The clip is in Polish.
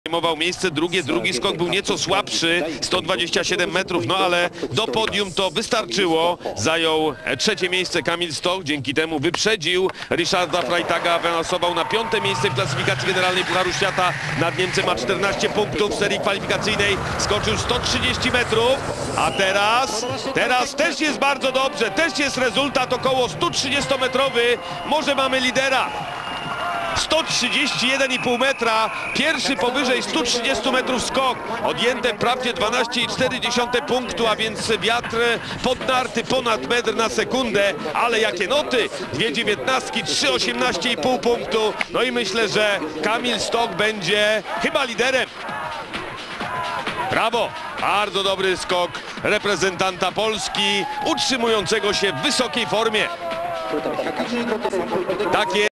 zajmował miejsce drugie, drugi skok był nieco słabszy, 127 metrów, no ale do podium to wystarczyło. Zajął trzecie miejsce Kamil Stoch, dzięki temu wyprzedził Ryszarda Freitaga, awansował na piąte miejsce w klasyfikacji generalnej Pucharu Świata. Nad Niemcem ma 14 punktów w serii kwalifikacyjnej, skoczył 130 metrów, a teraz też jest bardzo dobrze, też jest rezultat około 130-metrowy, może mamy lidera. 131,5 metra, pierwszy powyżej 130 metrów skok, odjęte wprawdzie 12,4 punktu, a więc wiatr podnarty ponad metr na sekundę, ale jakie noty, 2,19, 3,18,5 punktu, no i myślę, że Kamil Stoch będzie chyba liderem. Brawo, bardzo dobry skok reprezentanta Polski, utrzymującego się w wysokiej formie. Tak jest.